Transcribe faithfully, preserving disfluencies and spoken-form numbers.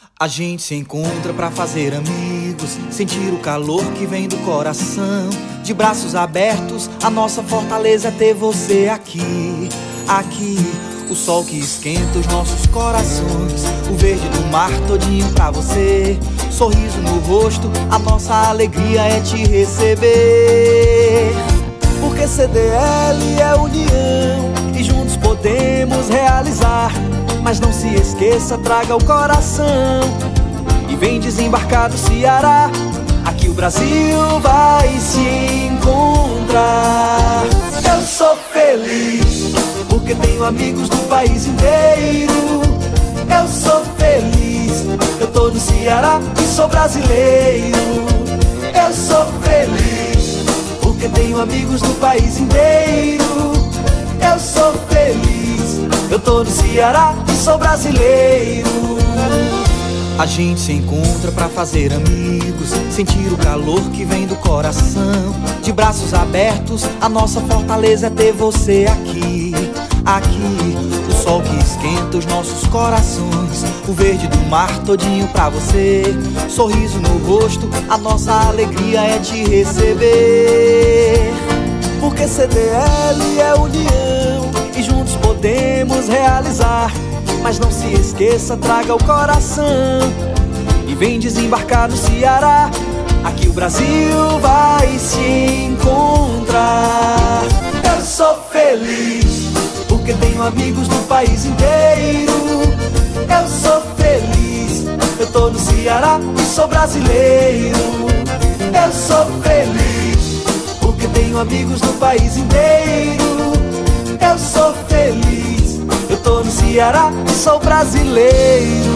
A gente se encontra pra fazer amigos, sentir o calor que vem do coração. De braços abertos, a nossa fortaleza é ter você aqui. Aqui, o sol que esquenta os nossos corações, o verde do mar todinho pra você. Sorriso no rosto, a nossa alegria é te receber. Porque C D L é união e juntos podemos realizar. Mas não se esqueça, traga o coração e vem desembarcar do Ceará. Aqui o Brasil vai se encontrar. Eu sou feliz porque tenho amigos do país inteiro. Eu sou feliz, eu tô no Ceará e sou brasileiro. Eu sou feliz porque tenho amigos do país inteiro. Eu sou feliz, eu tô no Ceará e sou brasileiro. A gente se encontra pra fazer amigos, sentir o calor que vem do coração. De braços abertos, a nossa fortaleza é ter você aqui. Aqui, o sol que esquenta os nossos corações, o verde do mar todinho pra você. Sorriso no rosto, a nossa alegria é te receber. Porque C D L é união e juntos podemos realizar. Mas não se esqueça, traga o coração e vem desembarcar no Ceará. Aqui o Brasil vai se encontrar. Eu sou feliz porque tenho amigos do país inteiro. Eu sou feliz, eu tô no Ceará e sou brasileiro. Eu sou feliz porque tenho amigos do país inteiro. Eu sou feliz, eu tô no Ceará e sou brasileiro.